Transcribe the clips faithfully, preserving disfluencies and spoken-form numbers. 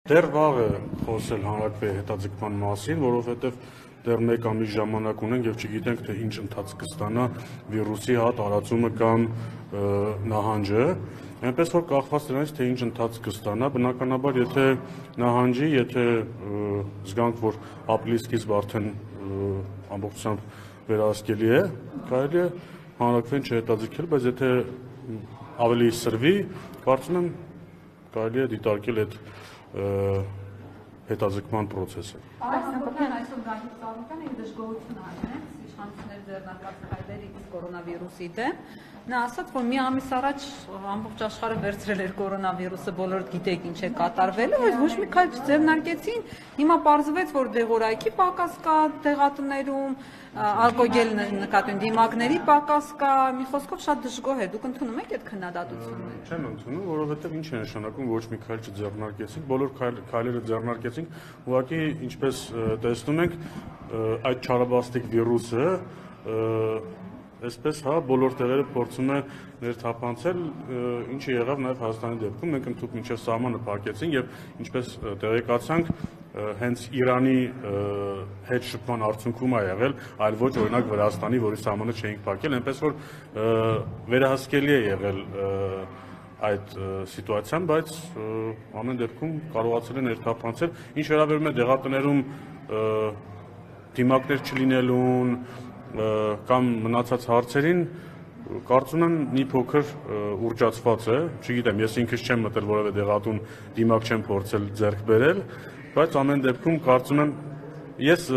Դեռ վաղ է խոսել հանրակրվեի հետաձգման մասին, որովհետև դեռ մեկ ամիս ժամանակ ունենք եւ չգիտենք թե ինչ ընթացք կստանա վիրուսի հա տարածումը կամ նահանջը, այնպես որ կախված դրանից թե ինչ ընթացք կստանա, բնականաբար եթե նահանջի, եթե զգանք, որ ապրիլի սկիզբ արդեն ամբողջությամբ վերահսկելի է, կարելի է հանրակրվեին չհետաձգել, բայց եթե ավելի սրվի, կարծում եմ կարելի է դիտարկել այդ հետաձգման process-ը։ Այսօր այսօր Գագիկ Ծառուկյանը իր դժգոհությունը հայտնեց իշխանությունների ձեռնարկած քայլերից կորոնավիրուսի դեմ։ Նա ասաց, որ մի ամիս առաջ ամբողջ աշխարհը վերցրել էր կորոնավիրուսը, բոլորդ գիտեք ինչ է կատարվել, բայց ոչ մի քայլ չձեռնարկեցին։ Հիմա պարզվեց, որ դեղորայքի պակաս կա տեղատներում, ալկոգել նկատուն դիմակների պակաս կա, մի խոսքով շատ դժգոհ է։ Դուք ընդունում եք այդ քննադատությունը։ Չեմ ընդունում, որովհետև ինչ է նշանակում ոչ մի քայլ չձեռնարկեցինք, բոլոր քայլերը ձեռնարկեցինք, ուղղակի ինչպես տեսնում ենք, այդ չարաբաստիկ վիրուսը այսպես հա բոլոր տեղերը փորձում է ներթափանցել, ինչը եղավ նաև Հայաստանի դեպքում, մենք ընդհանուր մինչև սահմանը փակեցինք եւ ինչպես տեղեկացանք, հենց Իրանի հետ շփման արդյունքում է եղել, այլ ոչ օրինակ Վրաստանի, որի սահմանը չէինք փակել, այնպես որ վերահսկելի է եղել այդ սիտուացիան, բայց ամեն դեպքում կարողացել է ներթափանցել, ինչ վերաբերում է դեղատներում դիմակներ չլինելուն կամ մնացած հարցերին, կարծում եմ մի փոքր ուռճացված է, չգիտեմ, ես ինքս չեմ մտել որևէ դեղատուն դիմակ չեմ փորձել ձեռք բերել, բայց ամեն դեպքում կարծում եմ ես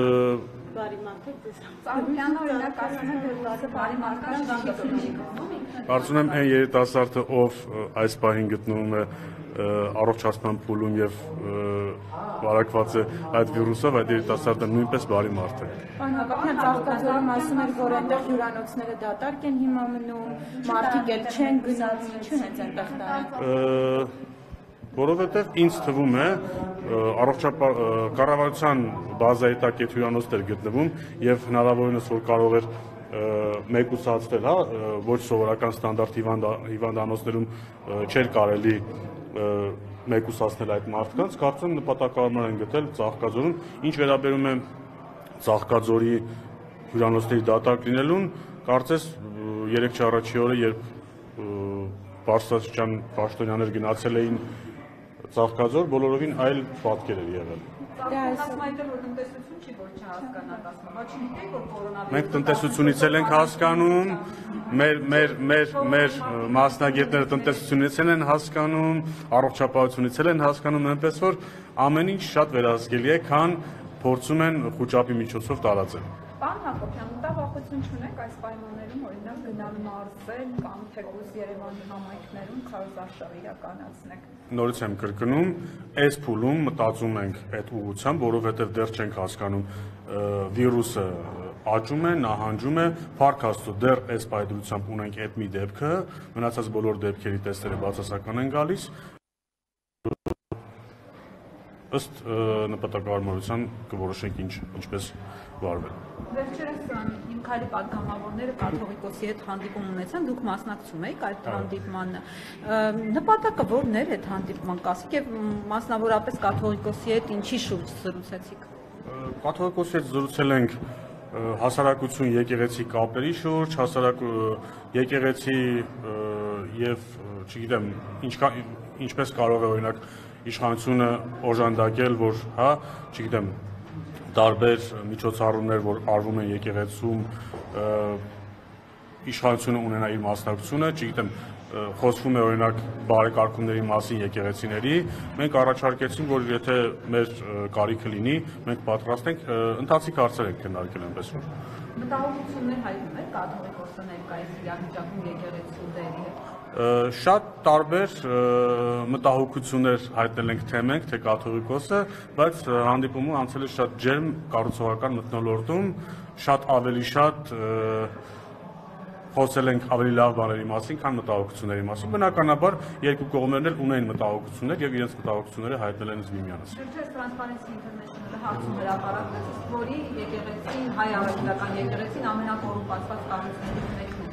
Ծառուկյանը օրինակ ասում է, որ բարի մարդկանց կարծում եմ այն երիտասարդը, ով այս պահին գտնվում է առողջացման փուլում եւ վարակված է այդ վիրուսով, այդ երիտասարդը նույնպես բարի մարդ է։ Պարոն Հակոբյան, Ծաղկաձորում ասում էր, որ այնտեղ հյուրանոցները դատարկ են հիմա մնում, մարդիկ էլ չեն գնում, ինչու հենց այնտեղ դա։ Որովհետև ինձ թվում է կառավարության բազայի տակ այդ հյուրանոցներ գտնվում եւ հնարավորինս որ կարող էր մեկուսացնել, հա, ոչ սովորական ստանդարտ հիվանդանոցներում չէր կարելի մեկուսացնել այդ մարդկանց, կարծում եմ նպատակարար են գտել Ծաղկաձորում, ինչ վերաբերում է Ծաղկաձորի հյուրանոցների դատարկ լինելուն, կարծես երեք չառաջի օրը, երբ Բարսասյան պաշտոնյաներ գնացել էին Ծաղկաձոր, բոլորովին այլ պատկեր էր եղել։ Ասում այդ որ տնտեսություն չի, որ չհասկանաք, ասում, ոչ գիտեք, որ կորոնավիրուսը։ Մենք տնտեսությունից էլ ենք հասկանում, մեր մեր մեր մեր մասնագետները տնտեսությունից են հասկանում, առողջապահությունից են հասկանում, այնպես որ ամեն ինչ շատ վերահսկելի է, քան փորձում են խոճապի միջոցով տարածել։ Պարոն Հակոբյան, մտավախություն չունեք այս պայմաններում, օրինակ գնալ մարզել կամ թեկուզ Երևանի համայնքներում քարոզարշավ իրականացնեք։ Նորից եմ կրկնում, այս փուլում մտածում ենք այդ ուղղությամբ, որովհետև դեռ չենք հասկանում վիրուսը աճում է, նահանջում է, փառք Աստծո, դեռ այս պայծրությամբ ունենք այդ մի դեպքը, մնացած բոլոր դեպքերի տեստերը բացասական են գալիս։ Ըստ նպատակահարմարության կորոշենք ինչ ինչպես վարվել։ Վերջերս իմ քայլի պատգամավորները կաթողիկոսի հետ հանդիպում ունեցան, դուք մասնակցում եք այդ հանդիպմանը։ Նպատակը որն էր այդ հանդիպման կասիկ եւ մասնավորապես կաթողիկոսի հետ ինչի շուրջ զրուցեցիք։ Կաթողիկոսի հետ զրուցել ենք հասարակություն եկեղեցի կապերի շուրջ, հասարակ եկեղեցի եւ չգիտեմ ինչպես կարող է օրինակ իշխանությունը օժանդակել, որ հա, չգիտեմ, տարբեր միջոցառումներ, որ արվում են եկեղեցում, իշխանությունը ունենա իր մասնակցությունը, չգիտեմ, խոսվում է օրինակ բարեկարգումների մասին եկեղեցիների, մենք առաջարկեցինք, որ եթե մեր կարիքը լինի, մենք պատրաստ ենք, ընթացիկ հարցեր ենք քննարկել այնպես որ։ Մտահոգություններ հայտնում եք կաթողիկոսը ներկայիս իրավիճակում եկեղեցու դերի հետ։ Շատ տարբեր մտահոգություններ հայտնել ենք թե մենք, թե կաթողիկոսը, բայց հանդիպումը անցել է շատ ջերմ կառուցողական մթնոլորտում, շատ ավելի շատ խոսել ենք ավելի լավ բաների մասին, քան մտահոգությունների մասին։ Բնականաբար երկու կողմերն էլ ունեն մտահոգություններ եւ իրենց մտահոգությունները հայտնել են զմիմյանց։ Վերջերս Transparency International-ը հարցում հրապարակեց, որի եկեղեցին, հայ արաքելական եկեղեցին ամենակոռուպացված կառույցներից մեկն է։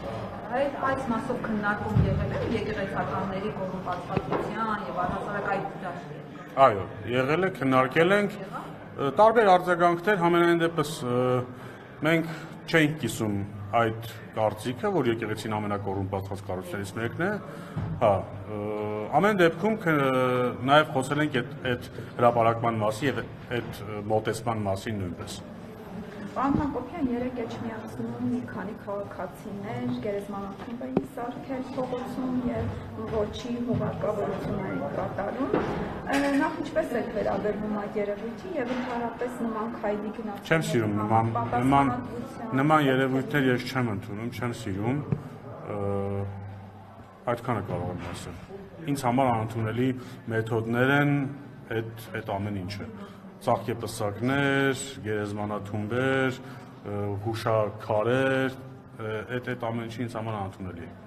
Այդ այս մասով քննարկում եղել է եկեղեցականների կոռումպացվածության եւ առհասարակ այդ դաշտի։ Այո, եղել է, քննարկել ենք տարբեր արձագանքներ, համենայն դեպս մենք չենք կիսում այդ կարծիքը, որ եկեղեցին ամենակոռումպացված կառույցներից մեկն է, հա, ամեն դեպքում նաև խոսել ենք այդ հրապարակման մասին եւ այդ մոտեցման մասին նույնպես։ Պարոն Հակոբյան, երեք Էջմիածնում մի քանի քաղաքացիներ գերեզմանաթումբ էին սարքել փողոցում եւ ոչի հողարկավորություն էին կատարում։ Նախ ինչպես եք վերաբերվում այդ երևույթին եւ ընդհանրապես նման քայլի գնացումը։ Չեմ սիրում նման նման նման երևույթներ ես չեմ ընդունում, չեմ սիրում։ Այդքանը կարող եմ ասել։ Ինձ համար անընդունելի մեթոդներ են այդ այդ ամեն ինչը։ Ծաղկեպսակներ, գերեզմանաթումբեր, հուշաքարեր, այդ այդ ամեն ինչը ինձ համար անընդունելի է։